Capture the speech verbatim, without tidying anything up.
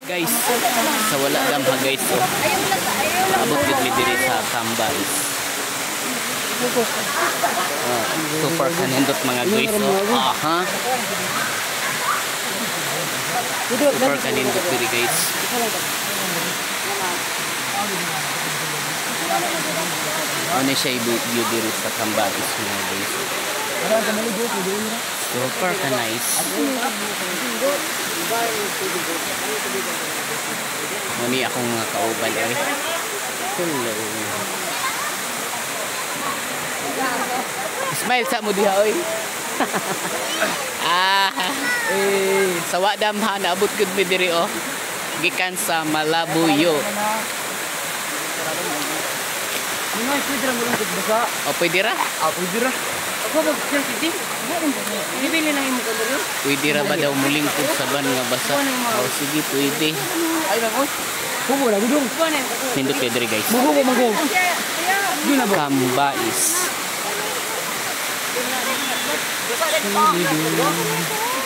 Guys, sa wala damha guys oh. Abot gid mi diri sa Cambais. Oh, super kanindot mga guys oh. Aha. Super kanindot diri guys. Ano siya i-view diri sa Cambais mga guys. Super ka nice. Muni akong mga kauban ay. Hello. Smile sa mo diha oy. Ah, eh sawa damha naabot gud mi diri oh. Gikan sa Malabuyo. Ano ay pwede ra mo lang basa? O pwede ra? Ah, pwede ra. Ako ba siya sige? Bibili lang imo kadto. Pwede ra ba daw mulingkod sa ban nga basa? O sige pwede. Ay na ko. Kumo na gudong. Nindot kayo diri guys. Mugo mo mugo. Di na ba? Cambais.